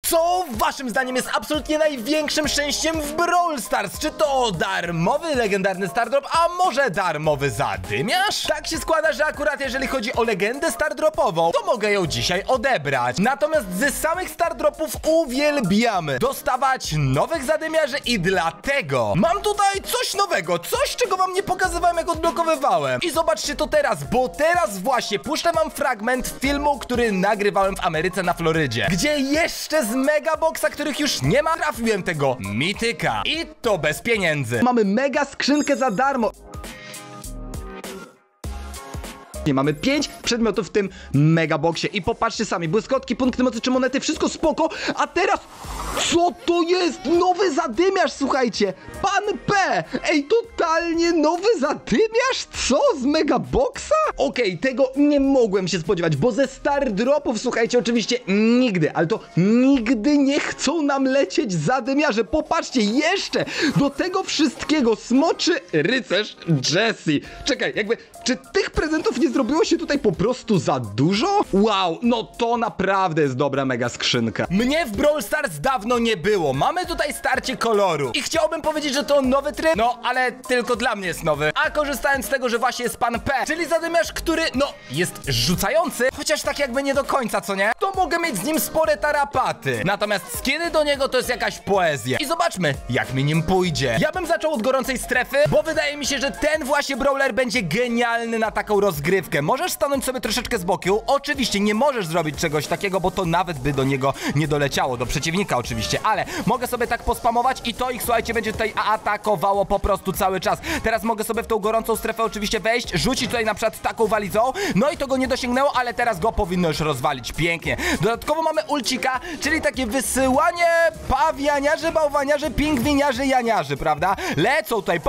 Co waszym zdaniem jest absolutnie największym szczęściem w Brawl Stars? Czy to darmowy, legendarny Stardrop, a może darmowy zadymiarz? Tak się składa, że akurat jeżeli chodzi o legendę Stardropową, to mogę ją dzisiaj odebrać. Natomiast ze samych Stardropów uwielbiamy dostawać nowych zadymiarzy i dlatego mam tutaj coś nowego, coś czego wam nie pokazywałem jak odblokowywałem. I zobaczcie to teraz, bo teraz właśnie puszczę wam fragment filmu, który nagrywałem w Ameryce na Florydzie, gdzie jeszcze z Megaboxa, których już nie ma, trafiłem tego mityka. I to bez pieniędzy. Mamy mega skrzynkę za darmo. Mamy 5 przedmiotów w tym megaboxie i popatrzcie sami, błyskotki, punkty mocy czy monety, wszystko spoko, a teraz co to jest? Nowy zadymiarz, słuchajcie, Pan P! Ej, totalnie nowy zadymiarz? Co? Z megaboxa? Okej, tego nie mogłem się spodziewać, bo ze Stardropów, słuchajcie, oczywiście nigdy, ale to nigdy nie chcą nam lecieć zadymiarze. Popatrzcie, jeszcze do tego wszystkiego smoczy rycerz Jessie. Czekaj, jakby, czy tych prezentów nie zrobiło się tutaj po prostu za dużo? Wow, no to naprawdę jest dobra mega skrzynka. Mnie w Brawl Stars dawno nie było. Mamy tutaj starcie koloru i chciałbym powiedzieć, że to nowy tryb, no ale tylko dla mnie jest nowy. A korzystając z tego, że właśnie jest Pan P, czyli zadymiarz, który, no, jest rzucający, chociaż tak jakby nie do końca, co nie? To mogę mieć z nim spore tarapaty. Natomiast skiny do niego to jest jakaś poezja. I zobaczmy, jak mi nim pójdzie. Ja bym zaczął od gorącej strefy, bo wydaje mi się, że ten właśnie brawler będzie genialny na taką rozgrywkę. Możesz stanąć sobie troszeczkę z boku. Oczywiście nie możesz zrobić czegoś takiego, bo to nawet by do niego nie doleciało, do przeciwnika oczywiście, ale mogę sobie tak pospamować i to ich, słuchajcie, będzie tutaj atakowało po prostu cały czas. Teraz mogę sobie w tą gorącą strefę oczywiście wejść, rzucić tutaj na przykład taką walizą, no i to go nie dosięgnęło, ale teraz go powinno już rozwalić pięknie. Dodatkowo mamy ulcika, czyli takie wysyłanie pawianiarzy, bałwaniarzy, pingwiniarzy, janiarzy, prawda? Lecą tutaj,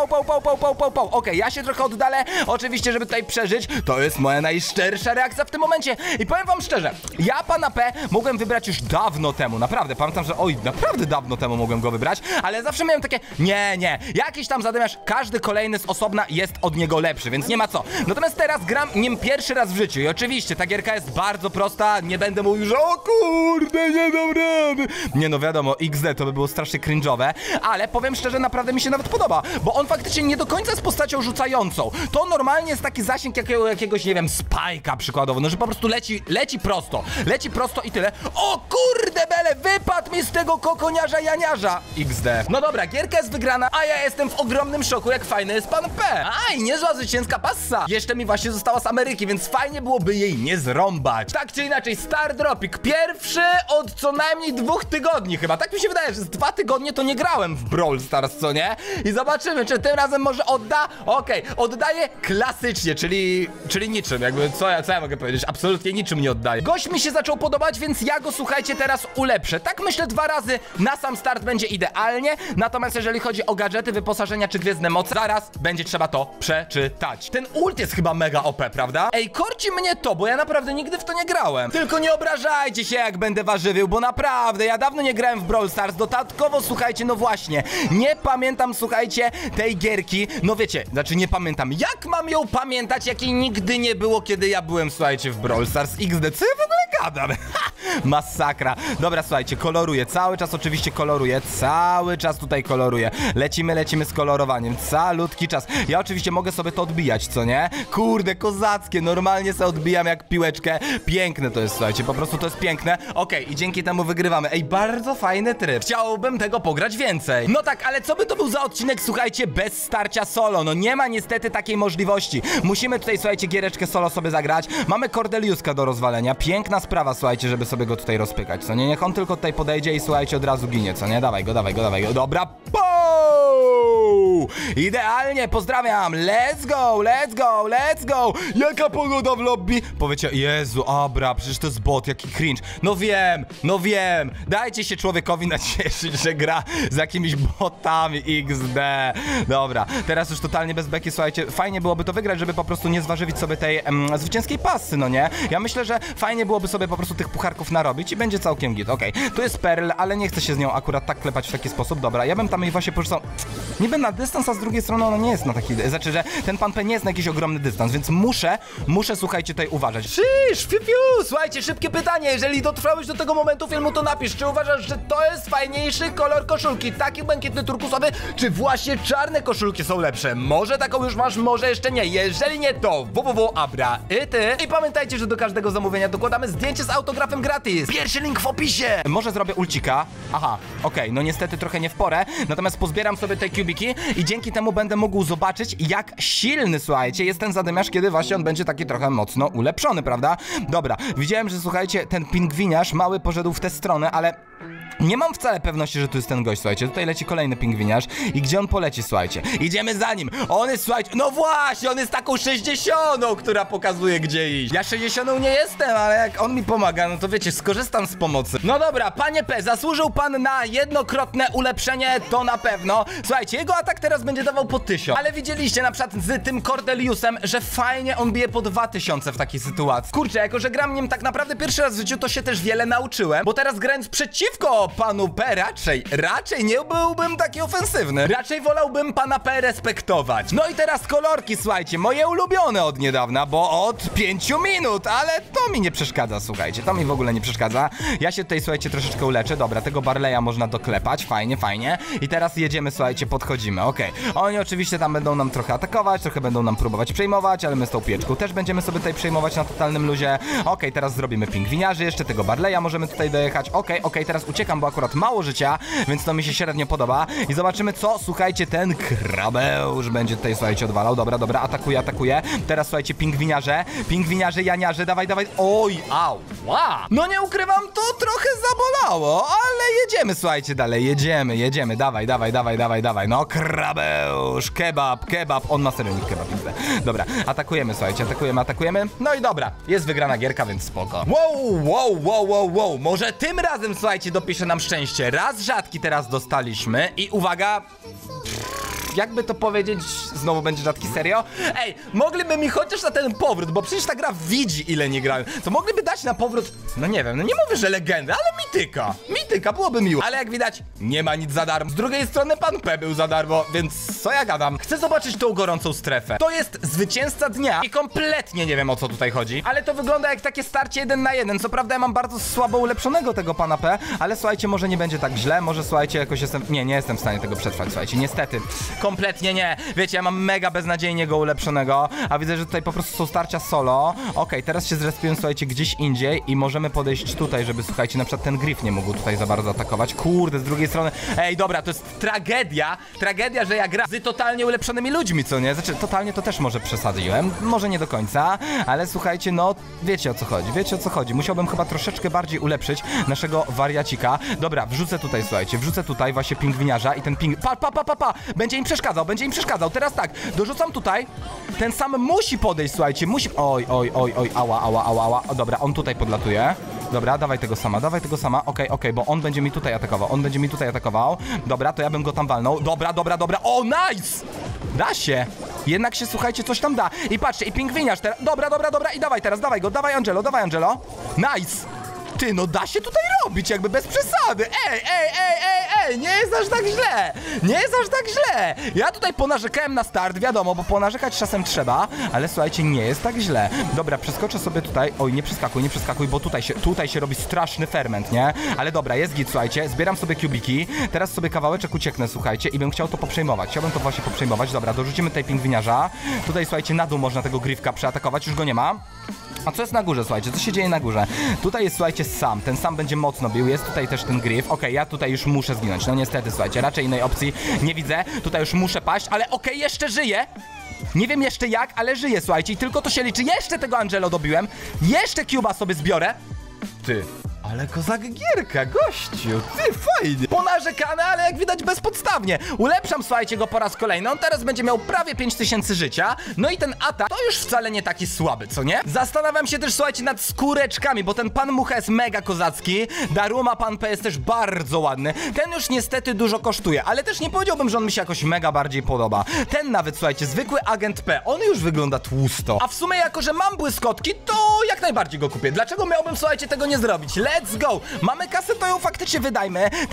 pał. Okej, ja się trochę oddalę, oczywiście, żeby tutaj przeżyć. To jest moja najszczersza reakcja w tym momencie. I powiem wam szczerze, ja Pana P mogłem wybrać już dawno temu, naprawdę. Pamiętam, że oj, naprawdę dawno temu mogłem go wybrać, ale zawsze miałem takie, nie, jakiś tam zadymiarz, każdy kolejny z osobna jest od niego lepszy, więc nie ma co. Natomiast teraz gram nim pierwszy raz w życiu i oczywiście ta gierka jest bardzo prosta, nie będę mówił, że o kurde, nie dam rady. Nie no, wiadomo, XD to by było strasznie cringe'owe, ale powiem szczerze, naprawdę mi się nawet podoba, bo on faktycznie nie do końca jest postacią rzucającą. To normalnie jest taki zasięg jakiegoś, nie wiem, Spike'a przykładowo, no że po prostu leci prosto i tyle. O kurde bele, wypadł mi z tego kokoniarza janiarza. XD. No dobra, gierka jest wygrana, a ja jestem w ogromnym szoku, jak fajny jest Pan P. Aj, niezła zwycięska passa. Jeszcze mi właśnie została z Ameryki, więc fajnie byłoby jej nie zrąbać. Tak czy inaczej, Stardropik pierwszy od co najmniej 2 tygodni chyba. Tak mi się wydaje, że z 2 tygodnie to nie grałem w Brawl Stars, co nie? I zobaczymy, czy tym razem może odda. Okej, oddaję klasycznie, czyli niczym, jakby co ja mogę powiedzieć? Absolutnie niczym nie oddaję. Gość mi się zaczął podobać, więc ja go, słuchajcie, teraz ulepszę. Tak myślę 2 razy na sam start będzie idealnie, natomiast jeżeli chodzi o gadżety, wyposażenia czy gwiezdne moce, zaraz będzie trzeba to przeczytać. Ten ult jest chyba mega OP, prawda? Ej, korci mnie to, bo ja naprawdę nigdy w to nie grałem. Tylko nie obrażajcie się, jak będę warzywił, bo naprawdę, ja dawno nie grałem w Brawl Stars. Dodatkowo, słuchajcie, no właśnie, nie pamiętam, słuchajcie, tej gierki. No wiecie, znaczy nie pamiętam. Jak mam ją pamiętać, jakiej nigdy nie było, kiedy ja byłem, słuchajcie, w Brawl Stars XD? Co ja w ogóle gadam? Masakra. Dobra, słuchajcie, koloruję. Cały czas oczywiście koloruję. Cały czas tutaj koloruję. Lecimy z kolorowaniem. Calutki czas. Ja oczywiście mogę sobie to odbijać, co nie? Kurde, kozackie. Normalnie sobie odbijam jak piłeczkę. Piękne to jest, słuchajcie. Po prostu to jest piękne. Okej, i dzięki temu wygrywamy. Ej, bardzo fajny tryb. Chciałbym tego pograć więcej. No tak, ale co by to był za odcinek, słuchajcie, bez starcia solo? No nie ma niestety takiej możliwości. Musimy tutaj, słuchajcie, giereczkę solo sobie zagrać. Mamy Cordeliuska do rozwalenia. Piękna sprawa, słuchajcie, żeby sobie go tutaj rozpykać, co nie? Niech on tylko tutaj podejdzie i, słuchajcie, od razu ginie, co nie? Dawaj go. Dobra, idealnie, pozdrawiam. Let's go. Jaka pogoda w lobby? Powiecie, Jezu, abra, przecież to jest bot, jaki cringe. No wiem. Dajcie się człowiekowi nacieszyć, że gra z jakimiś botami XD. Dobra, teraz już totalnie bez beki, słuchajcie, fajnie byłoby to wygrać, żeby po prostu nie zważywić sobie tej zwycięskiej pasy, no nie? Ja myślę, że fajnie byłoby sobie po prostu tych pucharków narobić i będzie całkiem git. Okej, tu jest Pearl, ale nie chcę się z nią akurat tak klepać w taki sposób. Dobra, ja bym tam jej właśnie porzucał. Nie będę na dystans, a z drugiej strony ona nie jest na taki, znaczy, że ten pan P nie jest na jakiś ogromny dystans, więc muszę, słuchajcie, tutaj uważać. Szysz, fiu, fiu. Słuchajcie, szybkie pytanie, jeżeli dotrwałeś do tego momentu filmu, to napisz, czy uważasz, że to jest fajniejszy kolor koszulki, taki błękitny turkusowy, czy właśnie czarne koszulki są lepsze? Może taką już masz, może jeszcze nie. Jeżeli nie, to www.abra i ty. I pamiętajcie, że do każdego zamówienia dokładamy zdjęcie z autografem gratis. Pierwszy link w opisie. Może zrobię ulcika. Aha, okej, no niestety trochę nie w porę, natomiast pozbieram sobie te kubiki i dzięki temu będę mógł zobaczyć, jak silny, słuchajcie, jest ten zadymiarz, kiedy właśnie on będzie taki trochę mocno ulepszony, prawda? Dobra, widziałem, że słuchajcie, ten pingwiniarz mały poszedł w tę stronę, ale nie mam wcale pewności, że tu jest ten gość, słuchajcie. Tutaj leci kolejny pingwiniarz i gdzie on poleci, słuchajcie? Idziemy za nim. On jest, słuchajcie, no właśnie, on jest taką 60, która pokazuje, gdzie iść. Ja 60 nie jestem, ale jak on mi pomaga, no to wiecie, skorzystam z pomocy. No dobra, panie P, zasłużył pan na jednokrotne ulepszenie, to na pewno. Słuchajcie, jego atak teraz będzie dawał po 1000. Ale widzieliście na przykład z tym Cordeliusem, że fajnie on bije po 2000 w takiej sytuacji. Kurczę, jako że gram nim tak naprawdę pierwszy raz w życiu, to się też wiele nauczyłem, bo teraz grając przeciwko panu P raczej nie byłbym taki ofensywny. Raczej wolałbym pana P respektować. No i teraz kolorki, słuchajcie, moje ulubione od niedawna, bo od 5 minut, ale to mi nie przeszkadza, słuchajcie, to mi w ogóle nie przeszkadza. Ja się tutaj, słuchajcie, troszeczkę uleczę. Dobra, tego Barleya można doklepać, fajnie. I teraz jedziemy, słuchajcie, podchodzimy, okej. Oni oczywiście tam będą nam trochę atakować, trochę będą nam próbować przejmować, ale my z tą pieczką też będziemy sobie tutaj przejmować na totalnym luzie. Okej, teraz zrobimy pingwiniarzy, jeszcze tego Barleya możemy tutaj dojechać. Okej, teraz uciekam, bo akurat mało życia, więc to mi się średnio podoba. I zobaczymy, co, słuchajcie, ten Krabeusz będzie tutaj, słuchajcie, odwalał. Dobra, atakuje. Teraz, słuchajcie, pingwiniarze, janiarze, dawaj. Oj, ała. No nie ukrywam, to trochę zabolało, ale jedziemy, słuchajcie, dalej, jedziemy, dawaj. No, Krabeusz, kebab, on ma seryjnik kebab, widzę. Dobra, atakujemy, słuchajcie, atakujemy. No i dobra, jest wygrana gierka, więc spoko. Wow, może tym razem, słuchajcie, dopisze nam szczęście. Raz rzadki teraz dostaliśmy i uwaga, jakby to powiedzieć, znowu będzie rzadki, serio? Ej, mogliby mi chociaż na ten powrót, bo przecież ta gra widzi, ile nie grałem, to mogliby dać na powrót, no nie wiem, no nie mówię, że legendę, ale mityka, byłoby miło. Ale jak widać, nie ma nic za darmo. Z drugiej strony pan P był za darmo, więc co ja gadam? Chcę zobaczyć tą gorącą strefę. To jest zwycięzca dnia i kompletnie nie wiem, o co tutaj chodzi, ale to wygląda jak takie starcie 1 na 1. Co prawda ja mam bardzo słabo ulepszonego tego pana P, ale słuchajcie, może nie będzie tak źle, może słuchajcie, jakoś nie jestem w stanie tego przetrwać, słuchajcie, niestety. Kompletnie nie. Wiecie, ja mam mega beznadziejnie go ulepszonego, a widzę, że tutaj po prostu są starcia solo. Okej, teraz się zrespiłem, słuchajcie, gdzieś indziej i możemy podejść tutaj, żeby, słuchajcie, na przykład ten Griff nie mógł tutaj za bardzo atakować. Kurde, z drugiej strony, ej, dobra, to jest tragedia, że ja gram z totalnie ulepszonymi ludźmi, co nie? Znaczy, totalnie to też może przesadziłem, może nie do końca, ale słuchajcie, no, wiecie o co chodzi. Musiałbym chyba troszeczkę bardziej ulepszyć naszego wariacika. Dobra, wrzucę tutaj właśnie pingwiniarza i ten będzie im przeszkadzał. Teraz tak, dorzucam tutaj. Ten sam musi podejść, słuchajcie, Oj, ała. Dobra, on tutaj podlatuje. Dobra, dawaj tego sama. Okej, bo on będzie mi tutaj atakował. Dobra, to ja bym go tam walnął. Dobra. O, nice! Da się. Jednak się, słuchajcie, coś tam da. I patrzcie, i pingwiniarz teraz. Dobra. I dawaj go. Dawaj, Angelo. Nice! Ty, no da się tutaj robić, jakby bez przesady. Ej, nie jest aż tak źle. Ja tutaj ponarzekałem na start, wiadomo, bo ponarzekać czasem trzeba, ale słuchajcie, nie jest tak źle. Dobra, przeskoczę sobie tutaj. Oj, nie przeskakuj, bo tutaj się robi straszny ferment, nie? Ale dobra, jest git, słuchajcie, zbieram sobie kubiki, teraz sobie kawałeczek ucieknę, słuchajcie, i bym chciał to poprzejmować. Chciałbym to właśnie poprzejmować. Dobra, dorzucimy tutaj pingwiniarza. Tutaj, słuchajcie, na dół można tego Griffka przeatakować, już go nie ma. A co jest na górze, słuchajcie? Co się dzieje na górze? Tutaj jest, słuchajcie, Sam. Ten Sam będzie mocno bił. Jest tutaj też ten Griff. Okej, ja tutaj już muszę zginąć. No niestety, słuchajcie, raczej innej opcji nie widzę. Tutaj już muszę paść, ale okej, jeszcze żyję. Nie wiem jeszcze jak, ale żyję, słuchajcie. I tylko to się liczy. Jeszcze tego Angelo dobiłem. Jeszcze Cuba sobie zbiorę. Ty... Ale kozak gierka, gościu, ty, fajnie. Ponarzekane, ale jak widać bezpodstawnie. Ulepszam, słuchajcie, go po raz kolejny. On teraz będzie miał prawie 5000 życia. No i ten atak to już wcale nie taki słaby, co nie? Zastanawiam się też, słuchajcie, nad skóreczkami, bo ten pan Mucha jest mega kozacki. Daruma pan P jest też bardzo ładny. Ten już niestety dużo kosztuje, ale też nie powiedziałbym, że on mi się jakoś mega bardziej podoba. Ten nawet, słuchajcie, zwykły agent P, on już wygląda tłusto. A w sumie, jako że mam błyskotki, to jak najbardziej go kupię. Dlaczego miałbym, słuchajcie, tego nie zrobić? Let's go! Mamy kasę, to ją faktycznie wydajmy. Ten pan P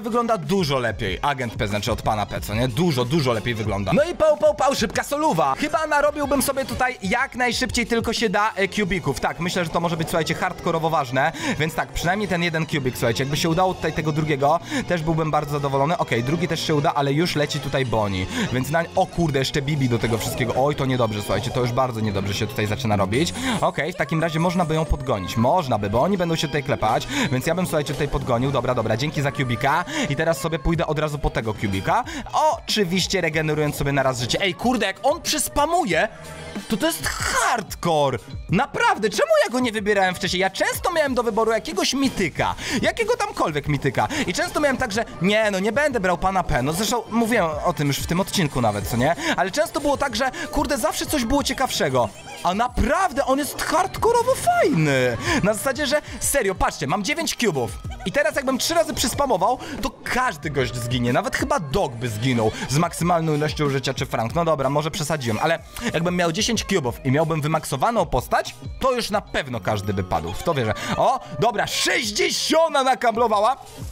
wygląda dużo lepiej. Agent P, znaczy od pana P, co nie? Dużo lepiej wygląda. No i pał, szybka soluwa. Chyba narobiłbym sobie tutaj jak najszybciej tylko się da kubików. Tak, myślę, że to może być, słuchajcie, hardkorowo ważne, więc tak, przynajmniej ten jeden kubik, słuchajcie, jakby się udało tutaj tego drugiego, też byłbym bardzo zadowolony. Okej, drugi też się uda, ale już leci tutaj Bonnie, więc o kurde, jeszcze Bibi do tego wszystkiego. Oj, to niedobrze, słuchajcie, to już bardzo niedobrze się tutaj zaczyna robić. Okej, w takim razie można by ją podgonić, można by, bo oni będą się tutaj klepać, więc ja bym, słuchajcie, tutaj podgonił. Dobra, dzięki za kubika i teraz sobie pójdę od razu po tego kubika, oczywiście regenerując sobie na raz życie. Ej, kurde, jak on przyspamuje, to jest hardcore! Naprawdę, czemu ja go nie wybierałem wcześniej? Ja często miałem do wyboru jakiegoś mityka, jakiego tamkolwiek mityka i często miałem tak, że nie będę brał pana P, no zresztą mówiłem o tym już w tym odcinku nawet, co nie? Ale często było tak, że kurde, zawsze coś było ciekawszego. A naprawdę, on jest hardkorowo fajny. Na zasadzie, że serio, patrzcie, mam 9 cubów i teraz jakbym 3 razy przyspamował, to każdy gość zginie, nawet chyba Dog by zginął z maksymalną ilością życia czy Frank. No dobra, może przesadziłem, ale jakbym miał 10 cubów i miałbym wymaksowaną postać, to już na pewno każdy by padł, w to wierzę. O, dobra, 60 nakablowała.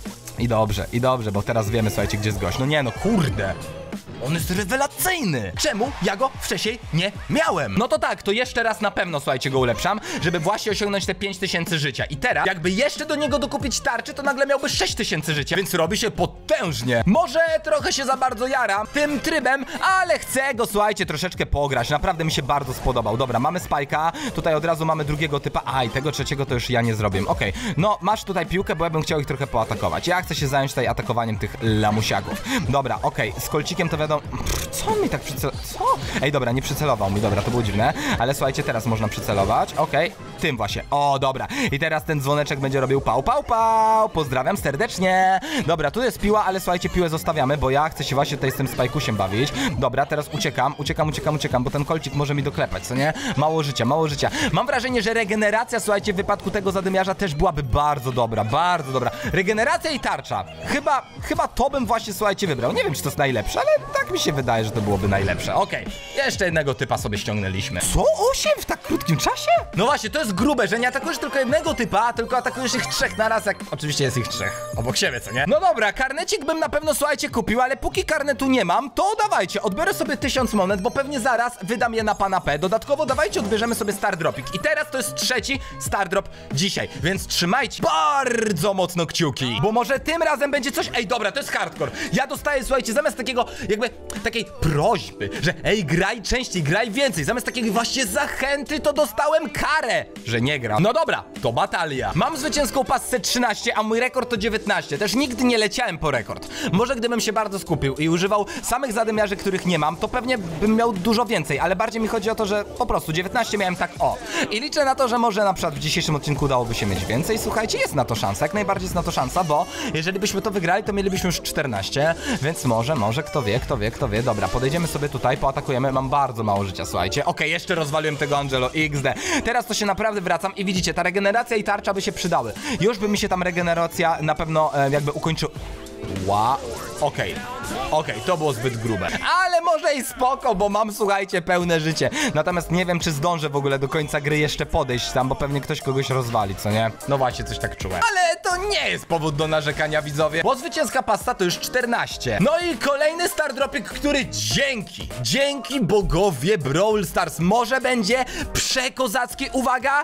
I dobrze, bo teraz wiemy, słuchajcie, gdzie jest gość. No nie, no kurde. On jest rewelacyjny! Czemu ja go wcześniej nie miałem? No to tak, to jeszcze raz na pewno, słuchajcie, go ulepszam, żeby właśnie osiągnąć te 5000 życia. I teraz, jakby jeszcze do niego dokupić tarczy, to nagle miałby 6000 życia, więc robi się potężnie. Może trochę się za bardzo jaram tym trybem, ale chcę go, słuchajcie, troszeczkę pograć. Naprawdę mi się bardzo spodobał. Dobra, mamy Spike'a, tutaj od razu mamy drugiego typa, i tego trzeciego to już ja nie zrobię. Okej, no masz tutaj piłkę, bo ja bym chciał ich trochę poatakować. Ja chcę się zająć tutaj atakowaniem tych lamusiaków. Dobra, z Kolcikiem to wiadomo... Co on mi tak przycelował? Co? Ej, dobra, nie przycelował mi, dobra, to było dziwne. Ale słuchajcie, teraz można przycelować. Tym właśnie. O, dobra. I teraz ten dzwoneczek będzie robił pał. Pozdrawiam serdecznie. Dobra, tu jest piła, ale słuchajcie, piłę zostawiamy, bo ja chcę się właśnie tutaj z tym Spajkusiem bawić. Dobra, teraz uciekam, bo ten Kolcik może mi doklepać, co nie? Mało życia. Mam wrażenie, że regeneracja, słuchajcie, w wypadku tego zadymiarza też byłaby bardzo dobra. Regeneracja i tarcza. Chyba to bym właśnie, słuchajcie, wybrał. Nie wiem, czy to jest najlepsze, ale tak mi się wydaje, że to byłoby najlepsze. Jeszcze jednego typa sobie ściągnęliśmy. Co? 8 w tak krótkim czasie? No właśnie, to jest grube, że nie atakujesz tylko jednego typa, tylko atakujesz ich 3 na raz, jak oczywiście jest ich 3 obok siebie, co nie? No dobra, karnecik bym na pewno, słuchajcie, kupił, ale póki karnetu nie mam, to dawajcie, odbiorę sobie 1000 monet, bo pewnie zaraz wydam je na pana P. Dodatkowo dawajcie, odbierzemy sobie Star Dropik. I teraz to jest 3. Star Drop dzisiaj, więc trzymajcie bardzo mocno kciuki, bo może tym razem będzie coś... Ej, dobra, to jest hardcore. Ja dostaję, słuchajcie, zamiast takiej prośby, że graj częściej, graj więcej, zamiast takiej właśnie zachęty, to dostałem karę, że nie gram. No dobra, to batalia. Mam zwycięską pasę 13, a mój rekord to 19. Też nigdy nie leciałem po rekord. Może gdybym się bardzo skupił i używał samych zadymiarzy, których nie mam, to pewnie bym miał dużo więcej, ale bardziej mi chodzi o to, że po prostu 19 miałem tak I liczę na to, że może na przykład w dzisiejszym odcinku udałoby się mieć więcej. Słuchajcie, jest na to szansa, jak najbardziej jest na to szansa, bo jeżeli byśmy to wygrali, to mielibyśmy już 14, więc może, kto wie. Dobra, podejdziemy sobie tutaj, poatakujemy, mam bardzo mało życia, słuchajcie. Jeszcze rozwaliłem tego Angelo XD. Teraz to się naprawdę wracam i widzicie, ta regeneracja i tarcza by się przydały. Już by mi się tam regeneracja na pewno jakby ukończyła. To było zbyt grube. Ale może i spoko, bo mam, słuchajcie, pełne życie. Natomiast nie wiem, czy zdążę w ogóle do końca gry jeszcze podejść tam, bo pewnie ktoś kogoś rozwali, co nie? No właśnie, coś tak czułem. Ale to nie jest powód do narzekania, widzowie, bo zwycięska pasta to już 14. No i kolejny Star Dropik, który dzięki bogowie Brawl Stars może będzie przekozacki. Uwaga!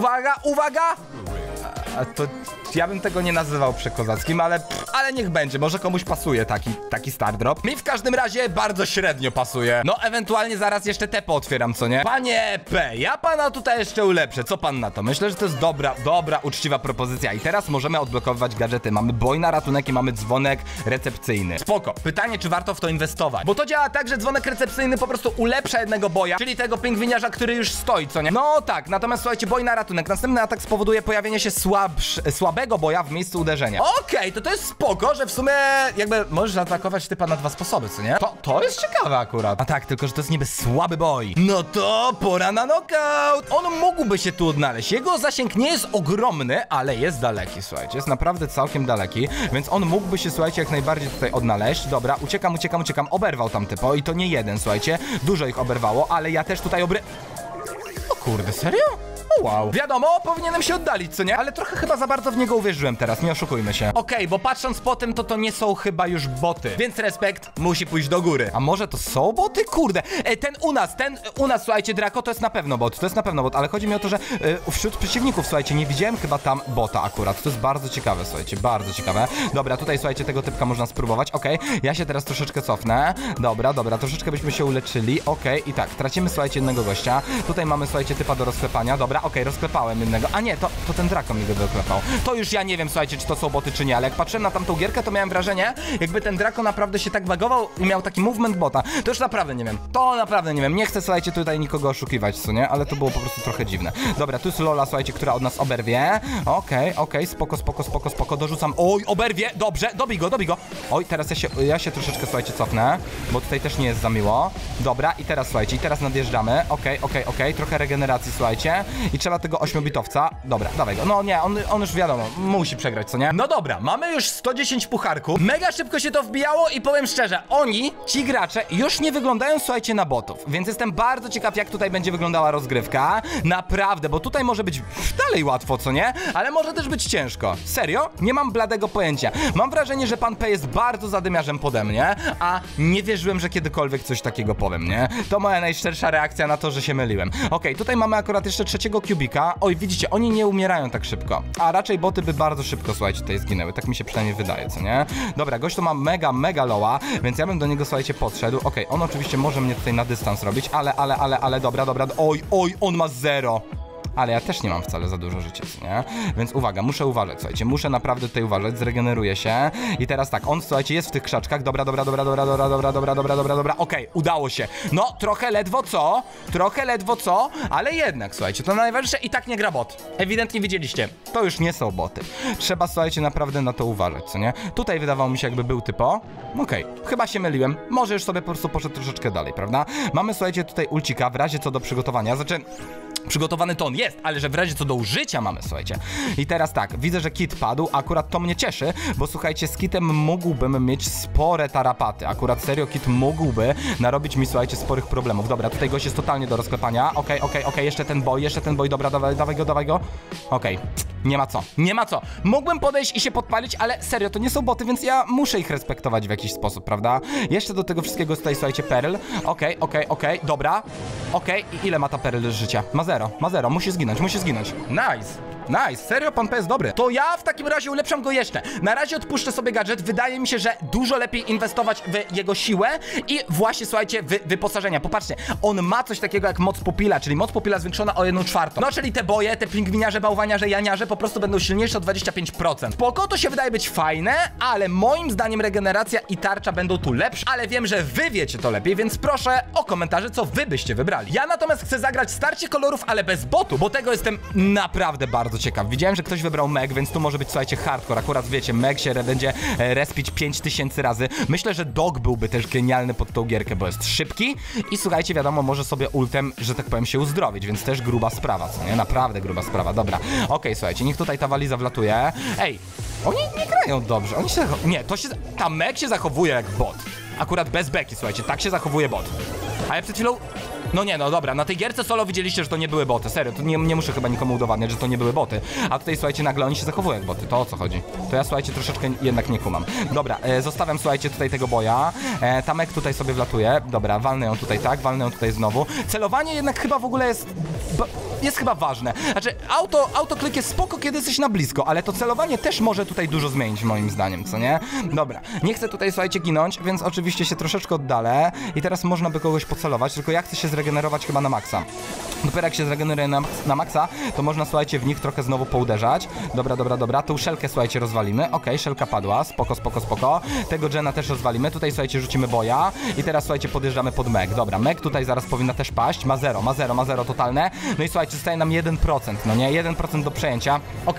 A to ja bym tego nie nazywał przekozackim, ale niech będzie, może komuś pasuje taki Star Drop. Mi w każdym razie bardzo średnio pasuje. No ewentualnie zaraz jeszcze te pootwieram, co nie? Panie P, ja pana tutaj jeszcze ulepszę, co pan na to? Myślę, że to jest dobra, uczciwa propozycja. I teraz możemy odblokowywać gadżety. Mamy boj na ratunek i mamy dzwonek recepcyjny. Spoko. Pytanie, czy warto w to inwestować? Bo to działa tak, że dzwonek recepcyjny po prostu ulepsza jednego boja, czyli tego pingwiniarza, który już stoi, co nie? No tak, natomiast słuchajcie, boj na ratunek. Następny atak spowoduje pojawienie się słabego boja w miejscu uderzenia. To jest spoko, że w sumie jakby możesz atakować typa na 2 sposoby, co nie? To jest ciekawe akurat. A tak, tylko że to jest niby słaby boj. No to pora na knockout. On mógłby się tu odnaleźć. Jego zasięg nie jest ogromny, ale jest daleki, słuchajcie. Jest naprawdę całkiem daleki, więc on mógłby się, słuchajcie, jak najbardziej tutaj odnaleźć. Dobra, uciekam. Oberwał tam typo i to nie jeden, słuchajcie. Dużo ich oberwało, ale ja też tutaj O kurde, serio? Wow. Wiadomo, powinienem się oddalić, co nie? Ale trochę chyba za bardzo w niego uwierzyłem teraz, nie oszukujmy się. Okej, bo patrząc po tym, to nie są chyba już boty. Więc respekt musi pójść do góry. A może to są boty? Kurde. Ten u nas, słuchajcie, Draco to jest na pewno bot. To jest na pewno bot, ale chodzi mi o to, że wśród przeciwników, słuchajcie, nie widziałem chyba tam bota akurat. To jest bardzo ciekawe, słuchajcie, bardzo ciekawe. Dobra, tutaj, słuchajcie, tego typka można spróbować. Okej, ja się teraz troszeczkę cofnę. Dobra, troszeczkę byśmy się uleczyli. Okej, i tak, tracimy, słuchajcie, jednego gościa. Tutaj mamy, słuchajcie, typa do rozklepania. Dobra, okej, rozklepałem jednego. A nie, to ten Draco mi go doklepał. To już ja nie wiem, słuchajcie, czy to są boty, czy nie, ale jak patrzyłem na tamtą gierkę, to miałem wrażenie, jakby ten Draco naprawdę się tak bagował i miał taki movement bota. To już naprawdę nie wiem. To naprawdę nie wiem. Nie chcę, słuchajcie, tutaj nikogo oszukiwać, co nie? Ale to było po prostu trochę dziwne. Dobra, tu jest Lola, słuchajcie, która od nas oberwie. Okej, spoko. Dorzucam. Oj, oberwie! Dobrze, dobij go. Oj, teraz ja się troszeczkę, słuchajcie, cofnę, bo tutaj też nie jest za miło. Dobra, i teraz, słuchajcie, nadjeżdżamy. Okej, trochę regeneracji, słuchajcie. I trzeba tego 8-bitowca. Dobra, dawaj go. No nie, on już wiadomo, musi przegrać, co nie? No dobra, mamy już 110 pucharków. Mega szybko się to wbijało i powiem szczerze, ci gracze już nie wyglądają, słuchajcie, na botów. Więc jestem bardzo ciekaw, jak tutaj będzie wyglądała rozgrywka. Naprawdę, bo tutaj może być dalej łatwo, co nie? Ale może też być ciężko. Serio? Nie mam bladego pojęcia. Mam wrażenie, że pan P jest bardzo zadymiarzem pode mnie, a nie wierzyłem, że kiedykolwiek coś takiego powiem, nie? To moja najszczersza reakcja na to, że się myliłem. Okej, tutaj mamy akurat jeszcze trzeciego kubika. Oj, widzicie, oni nie umierają tak szybko. A raczej boty by bardzo szybko, słuchajcie, tutaj zginęły. Tak mi się przynajmniej wydaje, co nie? Dobra, gość to ma mega lowa, więc ja bym do niego, słuchajcie, podszedł. Okej, on oczywiście może mnie tutaj na dystans robić, ale dobra. Oj, on ma 0. Ale ja też nie mam wcale za dużo życia, nie? Więc uwaga, muszę uważać, słuchajcie, muszę naprawdę tutaj uważać, zregeneruję się. I teraz tak, on, słuchajcie, jest w tych krzaczkach. Dobra. Okej, udało się. No, trochę ledwo co, ale jednak, słuchajcie, to najważniejsze, i tak nie gra bot. Ewidentnie widzieliście, to już nie są boty. Trzeba, słuchajcie, naprawdę na to uważać, co nie? Tutaj wydawało mi się, jakby był typo. Okej, chyba się myliłem. Może już sobie po prostu poszedł troszeczkę dalej, prawda? Mamy, słuchajcie, tutaj ulcika w razie co do przygotowania. Znaczy, przygotowany to on jest, ale że w razie co do użycia mamy, słuchajcie. I teraz tak, widzę, że kit padł, akurat to mnie cieszy, bo słuchajcie, z kitem mógłbym mieć spore tarapaty. Akurat serio, kit mógłby narobić mi, słuchajcie, sporych problemów. Dobra, tutaj gość jest totalnie do rozklepania. Okej, jeszcze ten boy, dobra, dawaj go. Okej, nie ma co. Mógłbym podejść i się podpalić, ale serio, to nie są boty, więc ja muszę ich respektować w jakiś sposób, prawda? Jeszcze do tego wszystkiego tutaj, słuchajcie, Perl. Okej, dobra. Okej, i ile ma ta Perl życia? Ma 0, musi zginąć. Nice, serio, pan P jest dobry. To ja w takim razie ulepszam go jeszcze. Na razie odpuszczę sobie gadżet. Wydaje mi się, że dużo lepiej inwestować w jego siłę i właśnie, słuchajcie, w wyposażenia. Popatrzcie, on ma coś takiego jak moc pupila, czyli moc pupila zwiększona o 1/4. No, czyli te boje, te pingwiniarze, bałwaniarze, janiarze po prostu będą silniejsze o 25%. Spoko, to się wydaje być fajne, ale moim zdaniem regeneracja i tarcza będą tu lepsze, ale wiem, że wy wiecie to lepiej, więc proszę o komentarze, co wy byście wybrali. Ja natomiast chcę zagrać starcie kolorów, ale bez botu, bo tego jestem naprawdę bardzo ciekaw. Widziałem, że ktoś wybrał Meg, więc tu może być, słuchajcie, hardcore. Akurat wiecie, Meg się będzie respić 5000 razy. Myślę, że Dog byłby też genialny pod tą gierkę, bo jest szybki i słuchajcie, wiadomo, może sobie ultem, że tak powiem, się uzdrowić, więc też gruba sprawa, co nie? Naprawdę gruba sprawa. Dobra, okej, słuchajcie, niech tutaj ta waliza wlatuje. Ej, oni nie grają dobrze, oni się nie, ta Meg się zachowuje jak bot. Akurat bez beki, słuchajcie, tak się zachowuje bot. A ja przed chwilą... No nie, no dobra, na tej gierce solo widzieliście, że to nie były boty, serio, to nie muszę chyba nikomu udowadniać, że to nie były boty. A tutaj, słuchajcie, nagle oni się zachowują jak boty, to o co chodzi? To ja, słuchajcie, troszeczkę jednak nie kumam. Dobra, zostawiam, słuchajcie, tutaj tego boja. Tamek tutaj sobie wlatuje, dobra, walnę ją tutaj tak, walnę ją tutaj znowu. Celowanie jednak chyba w ogóle jest chyba ważne. Znaczy, autoklik jest spoko, kiedy jesteś na blisko, ale to celowanie też może tutaj dużo zmienić, moim zdaniem, co nie? Dobra, nie chcę tutaj, słuchajcie, ginąć, więc oczywiście się troszeczkę oddalę i teraz można by kogoś pocelować, tylko ja chcę się zregenerować chyba na maksa. Dopiero jak się zregeneruje na maksa, to można, słuchajcie, w nich trochę znowu pouderzać. Dobra, tą szelkę, słuchajcie, rozwalimy. Okej, szelka padła, spoko. Tego Jena też rozwalimy, tutaj, słuchajcie, rzucimy boja i teraz, słuchajcie, podjeżdżamy pod Meg. Dobra, Meg tutaj zaraz powinna też paść, ma 0 totalne. No i słuchajcie, zostaje nam 1%, no nie? 1% do przejęcia. Okej.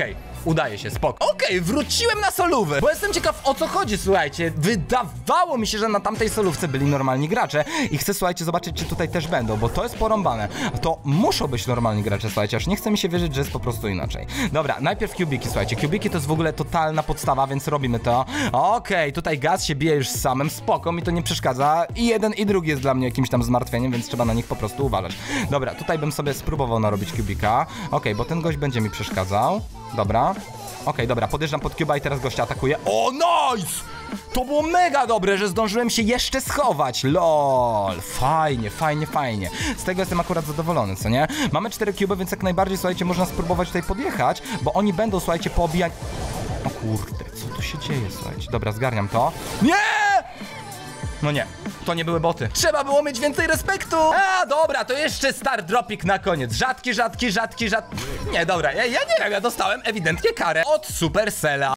Udaje się, spoko. Okej, wróciłem na solówy, bo jestem ciekaw, o co chodzi, słuchajcie. Wydawało mi się, że na tamtej solówce byli normalni gracze i chcę, słuchajcie, zobaczyć, czy tutaj też będą, bo to jest porąbane. To muszą być normalni gracze, słuchajcie, aż nie chce mi się wierzyć, że jest po prostu inaczej. Dobra, najpierw kubiki, słuchajcie. Kubiki to jest w ogóle totalna podstawa, więc robimy to. Okej, tutaj gaz się bije już z samym, spoko, mi to nie przeszkadza. I jeden, i drugi jest dla mnie jakimś tam zmartwieniem, więc trzeba na nich po prostu uważać. Dobra, tutaj bym sobie spróbował narobić kubika. Okej, bo ten gość będzie mi przeszkadzał. Dobra. Okej, dobra, podjeżdżam pod Cuba i teraz gościa atakuję. O, nice! To było mega dobre, że zdążyłem się jeszcze schować. LOL, fajnie, fajnie, fajnie. Z tego jestem akurat zadowolony, co nie? Mamy 4 cuby, więc jak najbardziej, słuchajcie, można spróbować tutaj podjechać, bo oni będą, słuchajcie, poobijać... O kurde, co tu się dzieje, słuchajcie? Dobra, zgarniam to. Nie! No nie, to nie były boty. Trzeba było mieć więcej respektu. A, dobra, to jeszcze Star Dropik na koniec. Rzadki. Nie, dobra, ja nie wiem, ja dostałem ewidentnie karę od Supercella.